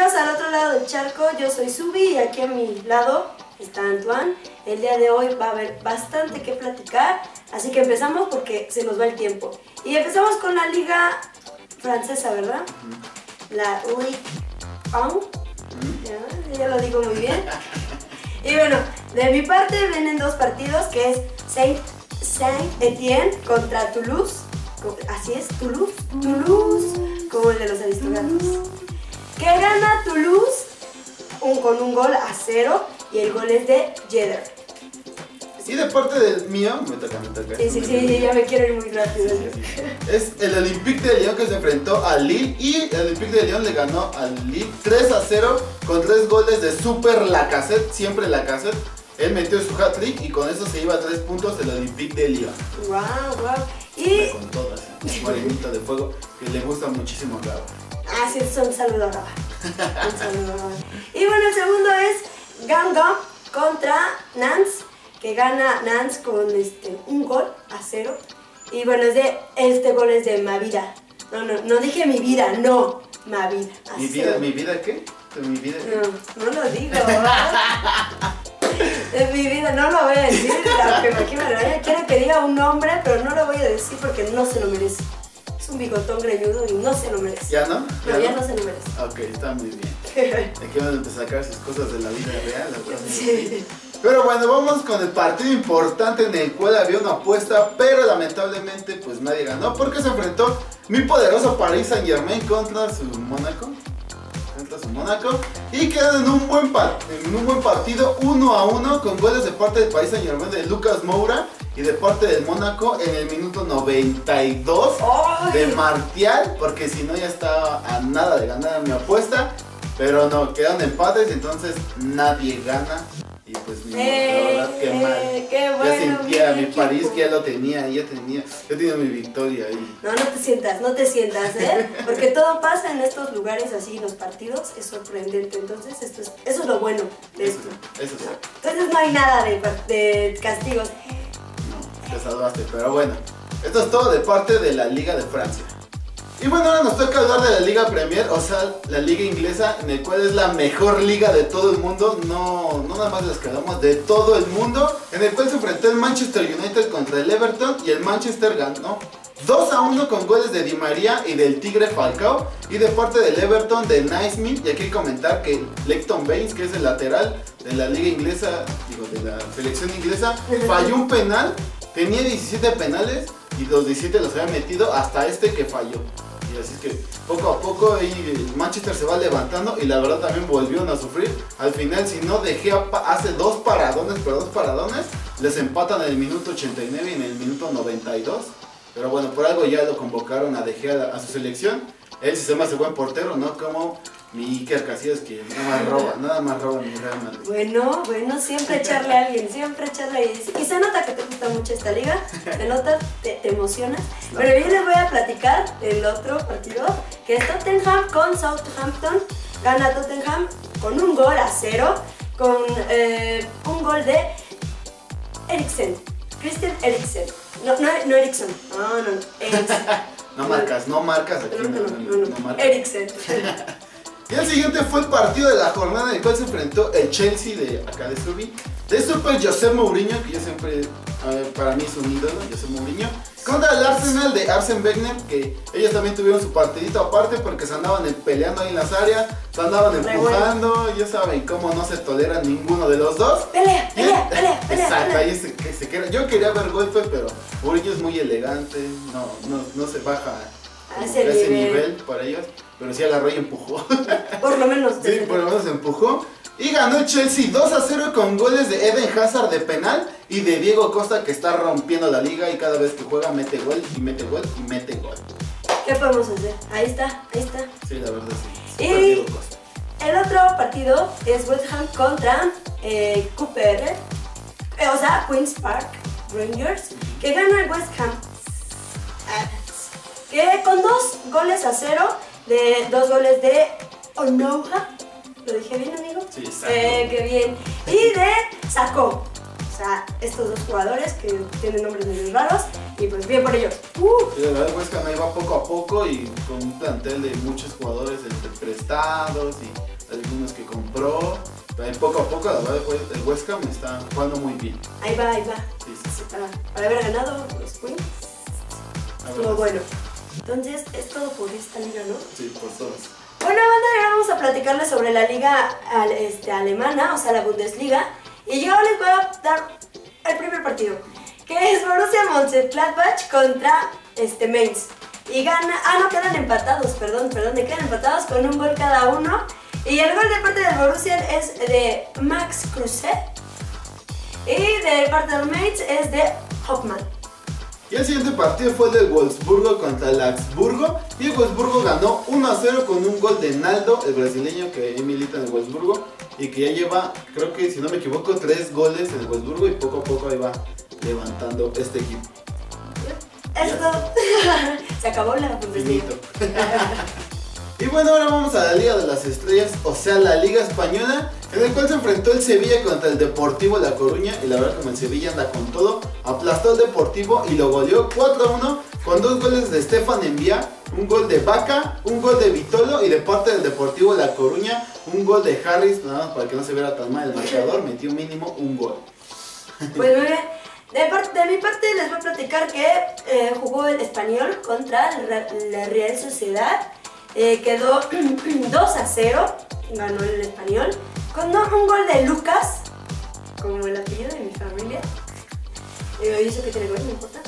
Bienvenidos al otro lado del charco, yo soy Subi y aquí a mi lado está Antoine. El día de hoy va a haber bastante que platicar, así que empezamos porque se nos va el tiempo. Y empezamos con la liga francesa, ¿verdad? La Ligue 1, ya lo digo muy bien. Y bueno, de mi parte vienen dos partidos que es Saint-Étienne contra Toulouse. Así es, Toulouse, como el de los aristocratas. Que gana Toulouse con un gol a 0 y el gol es de Yedder. Y de parte del mío, me toca. Sí, ya me quiero ir muy rápido. Sí. Es el Olympique de Lyon que se enfrentó al Lille y el Olympique de Lyon le ganó al Lille 3-0 con 3 goles de Super Lacazette, siempre Lacazette. Él metió su hat-trick y con eso se iba a 3 puntos el Olympique de Lyon. Wow. Y con todas, morenita de fuego, que le gusta muchísimo a Gaba. Ah, sí, es un saludo a Gaba. Y bueno, el segundo es Guingamp contra Nantes, que gana Nantes con un gol a 0. Y bueno, este gol es de Mavida. No dije mi vida, no, Mavida. ¿Mi vida qué? ¿Mi vida qué? No lo digo. En mi vida no lo voy a decir, aunque aquí me lo vaya. Quiero que diga un nombre, pero no lo voy a decir porque no se lo merece. Es un bigotón greñudo y no se lo merece. ¿Ya no? Ya no se lo merece. Ok, está muy bien. Aquí van a sacar sus cosas de la vida real. Sí. Pero bueno, vamos con el partido importante en el cual había una apuesta, pero lamentablemente pues nadie ganó porque se enfrentó mi poderoso Paris Saint-Germain contra su Mónaco. Y quedan en un buen partido 1-1 con goles de parte del Paris Saint-Germain de Lucas Moura y de parte del Mónaco en el minuto 92 de Martial, porque si no ya estaba a nada de ganar mi apuesta, pero no, quedan empates, entonces nadie gana. Y pues la verdad que mal. Qué bueno, ya sentía mi equipo. París que ya lo tenía, yo tenía mi victoria ahí. No te sientas, porque todo pasa en estos lugares así, los partidos, es sorprendente, entonces eso es lo bueno de esto. Eso sí. Entonces no hay nada de castigos. No, te salvaste, pero bueno, esto es todo de parte de la Liga de Francia. Y bueno, ahora nos toca hablar de la Liga Premier, o sea, la liga inglesa, en el cual es la mejor liga de todo el mundo, no nada más les quedamos de todo el mundo, en el cual se enfrentó el Manchester United contra el Everton y el Manchester ganó 2-1 con goles de Di María y del Tigre Falcao, y de parte del Everton de Naismith. Y aquí comentar que Leighton Baines, que es el lateral de la liga inglesa, de la selección inglesa, falló un penal, tenía 17 penales y los 17 los había metido hasta que falló. Y así es que poco a poco el Manchester se va levantando y la verdad también volvieron a sufrir. Al final, si no, De Gea hace dos paradones, les empatan en el minuto 89 y en el minuto 92. Pero bueno, por algo ya lo convocaron a De Gea a su selección. Él sí se me hace buen portero, ¿no? Como mi Iker Casillas, que nada más roba mi Real Madrid. Bueno, siempre echarle a alguien, y se nota que te gusta mucho esta liga, se nota, te emocionas. No. Pero yo les voy a platicar el otro partido, que es Tottenham con Southampton. Gana Tottenham con un gol a 0, con un gol de Eriksen, Christian Eriksen. No Eriksen, no, Eriksen. No marcas aquí. No. Eriksen. Y el siguiente fue el partido de la jornada en el cual se enfrentó el Chelsea de Subi, de Super José Mourinho, que yo siempre, para mí es un ídolo, José Mourinho, contra el Arsenal de Arsene Wenger, que ellos también tuvieron su partidito aparte porque se andaban peleando ahí en las áreas, se andaban empujando, ya saben cómo no se tolera ninguno de los dos. Pelea. Exacto, ahí se queda. Yo quería ver golpes, pero Mourinho es muy elegante, no se baja a ese nivel para ellos. Pero sí agarró y empujó. Por lo menos. Sí, por lo menos empujó. Y ganó el Chelsea 2-0 con goles de Eden Hazard de penal y de Diego Costa, que está rompiendo la liga y cada vez que juega mete gol y mete gol y mete gol. ¿Qué podemos hacer? Ahí está. Sí, la verdad sí. Y el otro partido es West Ham contra Cooper, o sea, Queen's Park Rangers, que gana el West Ham. Que con 2 goles a 0. De 2 goles de Onoha. ¿Lo dije bien, amigo? Sí, exacto. Qué bien. Y de Sako. O sea, estos dos jugadores que tienen nombres muy raros. Y pues bien por ellos. Sí, la verdad, West Ham ahí va poco a poco y con un plantel de muchos jugadores entre prestados y unos que compró. Pero poco a poco, la verdad, el West Ham está jugando muy bien. Ahí va. Sí, sí. Para haber ganado los Queens. Estuvo bueno. Entonces, es todo por esta liga, ¿no? Sí, por todos. Bueno, banda, ahora vamos a platicarles sobre la liga alemana, o sea, la Bundesliga. Y yo les voy a dar el primer partido, que es Borussia Mönchengladbach contra Mainz. Y gana, no, quedan empatados, perdón, quedan empatados con un gol cada uno. Y el gol de parte del Borussia es de Max Kruse. Y de parte del Mainz es de Hoffmann. Y el siguiente partido fue el de Wolfsburgo contra el Augsburgo. Y el Wolfsburgo ganó 1-0 con un gol de Naldo, el brasileño que milita en el Wolfsburgo. Y que ya lleva, creo que si no me equivoco, 3 goles en el Wolfsburgo. Y poco a poco ahí va levantando este equipo. Eso es todo. Se acabó la Bundesliga. Y bueno, ahora vamos a la Liga de las Estrellas, o sea, la Liga Española, en el cual se enfrentó el Sevilla contra el Deportivo La Coruña. Y la verdad, como el Sevilla anda con todo, aplastó al Deportivo y lo goleó 4-1 con 2 goles de Stefan Envía, un gol de Vaca, un gol de Vitolo, y de parte del Deportivo La Coruña, un gol de Harris, nada más para que no se viera tan mal el marcador, metió mínimo un gol. Pues muy bien. De mi parte les voy a platicar que jugó el Español contra la Real Sociedad. Quedó 2-0, ganó el Español, con un gol de Lucas, como el apellido de mi familia. Y eso que tiene gol, no importa.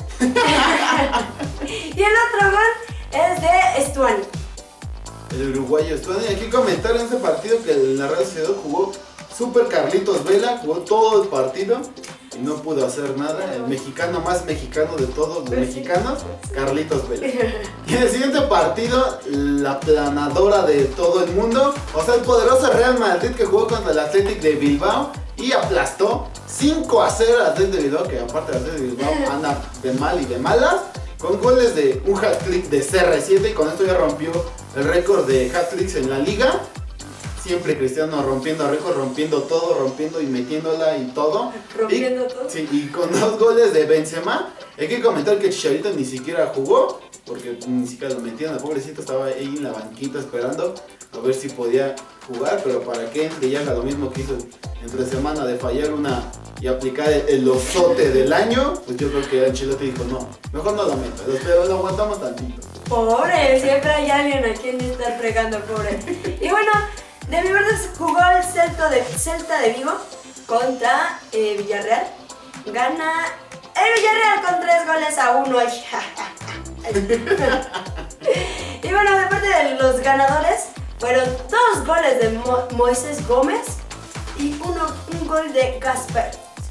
Y el otro gol es de Stuani. El uruguayo Stuani. Aquí comentar en este partido que la Real Sociedad jugó Super Carlitos Vela, jugó todo el partido y no pudo hacer nada. El mexicano más mexicano de todos los mexicanos, Carlitos Vela. Y en el siguiente partido, la planadora de todo el mundo, o sea, el poderoso Real Madrid, que jugó contra el Athletic de Bilbao y aplastó 5-0 al Athletic de Bilbao, que aparte el Athletic de Bilbao anda de mal y de malas, con goles de un hat-trick de CR7, y con esto ya rompió el récord de hat-tricks en la liga. Siempre Cristiano rompiendo récord, rompiendo todo, rompiendo y metiéndola y todo. Rompiendo todo. Sí, y con 2 goles de Benzema. Hay que comentar que Chicharito ni siquiera jugó, porque ni siquiera lo metían. El pobrecito estaba ahí en la banquita esperando a ver si podía jugar, pero para qué, que ya haga lo mismo que hizo entre semana de fallar una y aplicar el osote del año. Pues yo creo que Ancelotti dijo, no, mejor no lo meto, pero lo aguantamos tantito. Pobre, siempre hay alguien a quien estar fregando, pobre. Y bueno, de mi parte jugó el Celta de Vigo contra Villarreal. Gana el Villarreal con 3-1. Y bueno, de parte de los ganadores, fueron 2 goles de Moisés Gómez y un gol de Gaspar,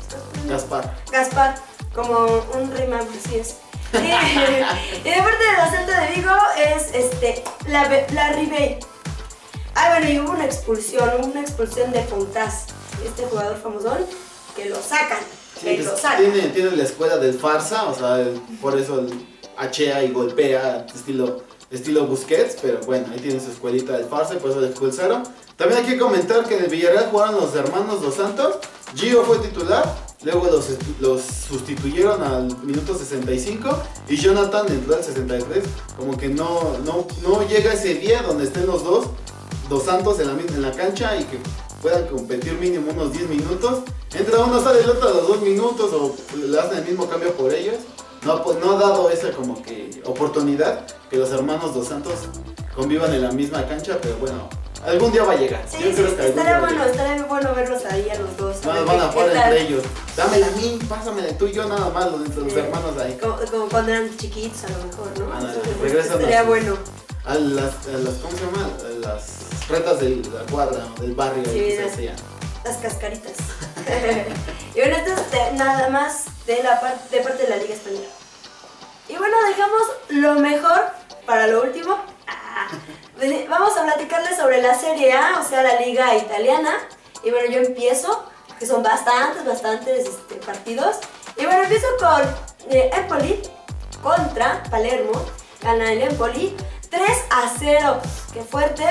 como un rima, así es. Y de parte de la Celta de Vigo es la Ribey. Bueno, y hubo una expulsión de Fontás, este jugador famosón, que lo sacan. Sí, tiene la escuela del farsa, o sea, por eso hachea y golpea estilo Busquets, pero bueno, ahí tiene su escuelita del farsa y por eso le expulsaron. También hay que comentar que en el Villarreal jugaron los hermanos Dos Santos. Gio fue titular, luego los sustituyeron al minuto 65 y Jonathan entró al 63. Como que no llega ese día donde estén los Dos Santos en la cancha y que puedan competir mínimo unos 10 minutos. Entra uno, sale el otro a los 2 minutos o le hacen el mismo cambio por ellos. No ha dado esa como que oportunidad que los hermanos Dos Santos convivan en la misma cancha, pero bueno, algún día va a llegar. Sí, yo creo que estaría bueno verlos ahí a los dos. Van a jugar entre ellos. Dámela a mí, pásamela tú y yo nada más, los hermanos ahí. Como cuando eran chiquitos a lo mejor, ¿no? Estaría bueno. A las ¿cómo se llama? A las retas de la cuadra, del barrio, sí, que se hacían. Las cascaritas. Y bueno, esto es nada más de parte de la Liga Española. Y bueno, dejamos lo mejor para lo último. Vamos a platicarles sobre la Serie A, o sea, la Liga Italiana. Y bueno, yo empiezo, que son bastantes partidos. Y bueno, empiezo con Empoli contra Palermo. Gana el Empoli 3-0. ¡Qué fuerte!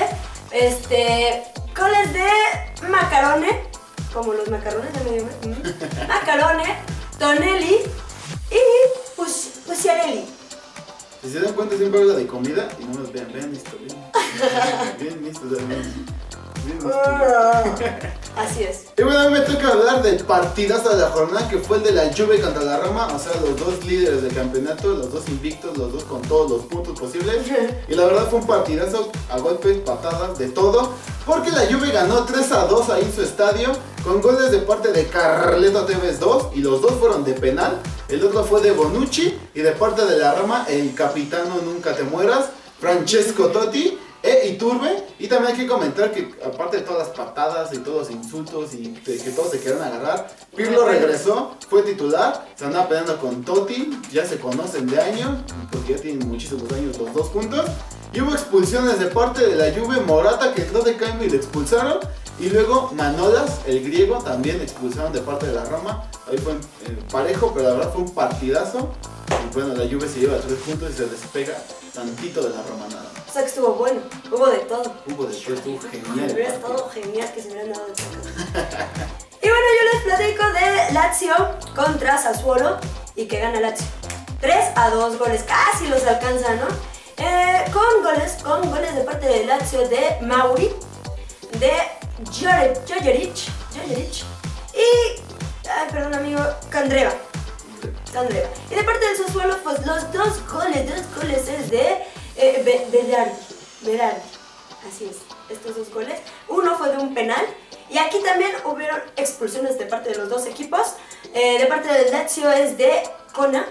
Goles de Macarone, como los macarrones de medio Macarone, Tonelli y Pucciarelli. Si se dan cuenta, siempre habla de comida y no nos vean esto, bien listo. Así es. Y bueno, a mí me toca hablar del partidazo de la jornada, que fue el de la Juve contra la Roma. O sea, los dos líderes del campeonato, los dos invictos, los dos con todos los puntos posibles. Y la verdad fue un partidazo a golpes, patadas, de todo. Porque la Juve ganó 3-2 ahí en su estadio, con goles de parte de Carleto Tevez 2, y los dos fueron de penal. El otro fue de Bonucci, y de parte de la Roma, el capitano nunca te mueras, Francesco Totti e Iturbe. Y también hay que comentar que aparte de todas las patadas y todos los insultos y que todos se querían agarrar, Pirlo regresó, fue titular, se andaba peleando con Totti, ya se conocen de años, porque ya tienen muchísimos años los dos juntos. Y hubo expulsiones de parte de la Juve. Morata, que entró de cambio y le expulsaron. Y luego Manolas, el griego, también expulsaron de parte de la Roma. Ahí fue parejo, pero la verdad fue un partidazo. Y bueno, la Juve se lleva 3 puntos y se despega tantito de la Roma nada más. O sea que estuvo bueno, hubo de todo. Hubo de todo, estuvo genial. Hubiera estado genial que se hubieran dado de todo. Y bueno, yo les platico de Lazio contra Sassuolo y que gana Lazio. 3-2 goles, casi los alcanza, ¿no? Con goles de parte de Lazio de Mauri, de Jojeric y, perdón amigo, Candreva. Y de parte del Sassuolo, pues los dos goles es de Berardi. Así es, estos 2 goles. Uno fue de un penal. Y aquí también hubieron expulsiones de parte de los dos equipos. De parte del Lazio es de Cana.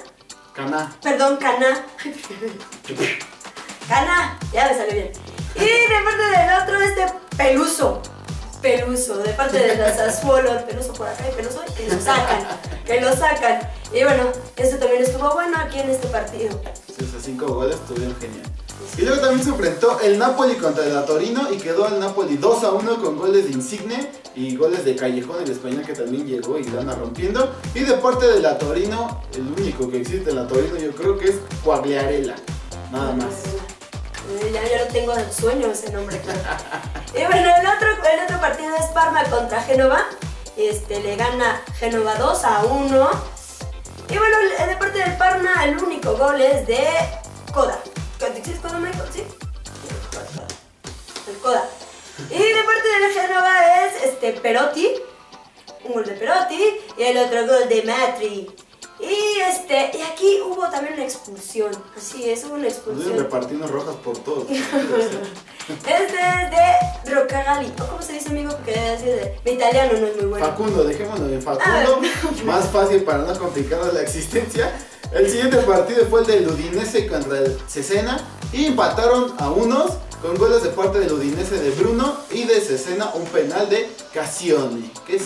Cana, ya me salió bien. Y de parte del otro es de Peluso. De parte de la Sassuolo, el Peluso por acá y Peluso, que lo sacan. Y bueno, esto también estuvo bueno aquí en este partido. Sí, esos 5 goles estuvieron genial. Y luego también se enfrentó el Napoli contra el Torino y quedó el Napoli 2-1 con goles de Insigne y goles de Callejón, el español, que también llegó y anda rompiendo. Y de parte de la Torino, el único que existe en la Torino yo creo que es Quagliarella, nada más. Ya lo tengo en sueño ese nombre, claro. Y bueno, el otro partido es Parma contra Génova. Le gana Génova 2-1. Y bueno, de parte del Parma, el único gol es de Coda. ¿Sí es Coda, Michael? Sí. El Coda. Y de parte del Génova es Perotti. Un gol de Perotti y el otro gol de Matri. Y aquí hubo también una expulsión. Así es, hubo una expulsión. Repartiendo rojas por todos. Este es de Rocagali. ¿Cómo se dice, amigo? Porque mi italiano no es muy bueno. Facundo, dejémoslo en Facundo. Más fácil para no complicarnos la existencia. El siguiente partido fue el del Udinese contra el Cesena. Y empataron a unos con goles de parte del Udinese de Bruno y de Cesena un penal de Cassione.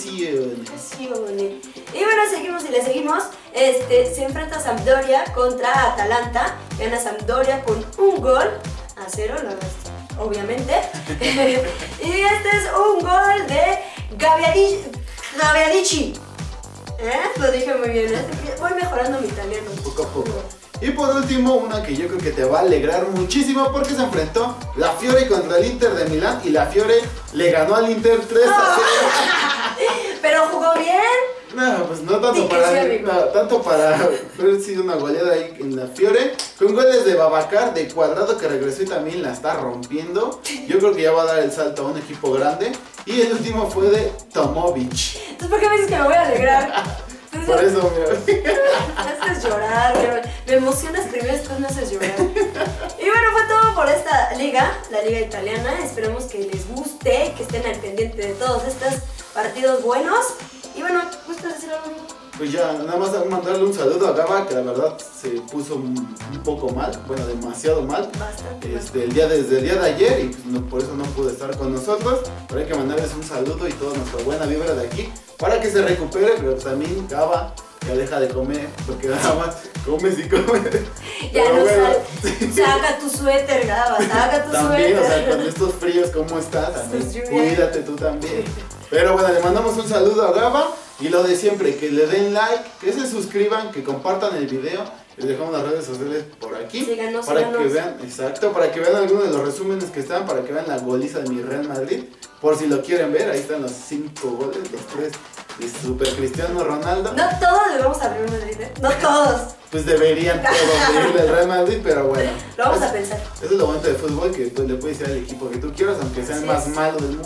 Y bueno, seguimos y le seguimos. Se enfrenta Sampdoria contra Atalanta. Gana Sampdoria con 1-0, obviamente. Y este es un gol de Gaviadici. Lo dije muy bien, voy mejorando mi italiano. Poco a poco. Y por último, una que yo creo que te va a alegrar muchísimo, porque se enfrentó la Fiore contra el Inter de Milán y la Fiore le ganó al Inter 3-0. ¿Pero jugó bien? No, pues no tanto para haber sido una goleada ahí en la Fiore, con goles de Babacar, de Cuadrado, que regresó y también la está rompiendo. Yo creo que ya va a dar el salto a un equipo grande. Y el último fue de Tomovic. Entonces, ¿por qué me dices que me voy a alegrar? Por eso, mira. Me haces llorar, me emocionas primero, después me haces llorar. Y bueno, fue todo por esta liga, la liga italiana. Esperemos que les guste, que estén al pendiente de todos estos partidos buenos. Y bueno, ¿gustas decir algo? Pues ya, nada más mandarle un saludo a Gaba, que la verdad se puso un poco mal, bueno, demasiado mal. Bastante. Desde el día de ayer, y pues por eso no pude estar con nosotros. Pero hay que mandarles un saludo y toda nuestra buena vibra de aquí para que se recupere. Pero también Gaba ya deja de comer, porque nada más comes y comes. Ya pero no bueno, saca tu suéter, Gaba, saca tu también, suéter. O sea, con estos fríos, ¿cómo estás? También, cuídate tú también. Pero bueno, le mandamos un saludo a Gaba. Y lo de siempre, que le den like, que se suscriban, que compartan el video. Les dejamos las redes sociales por aquí. Síganos, para que vean, exacto, para que vean algunos de los resúmenes que están, para que vean la goliza de mi Real Madrid. Por si lo quieren ver, ahí están los 5 goles, los 3 de Super Cristiano Ronaldo. No todos le vamos a abrir Madrid, ¿eh? No todos. Pues deberían todos abrirle al Real Madrid, pero bueno. Lo vamos a pensar. Eso es lo bonito del fútbol, que pues, le puedes ir al equipo que tú quieras, aunque sea el más malo del mundo.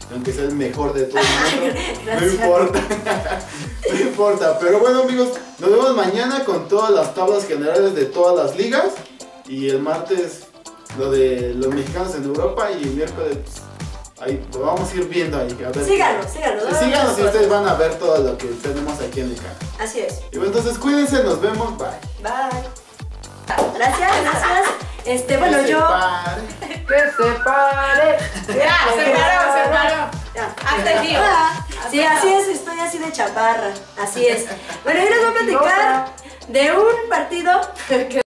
aunque sea el mejor de todo el mundo. No Gracias. importa. No importa. Pero bueno, amigos, nos vemos mañana con todas las tablas generales de todas las ligas. Y el martes lo de los mexicanos en Europa. Y el miércoles pues, ahí lo vamos a ir viendo ahí. A ver Síganos. síganos y ustedes van a ver todo lo que tenemos aquí en el canal. Así es. Y bueno, entonces cuídense, nos vemos, bye. Bye. Gracias. Bueno, Que se yo. pare. ¡Que se pare! Ya, se paró. Ya. Hazte el tío. Sí, así es, estoy así de chaparra. Así es. Bueno, yo les voy a platicar de un partido que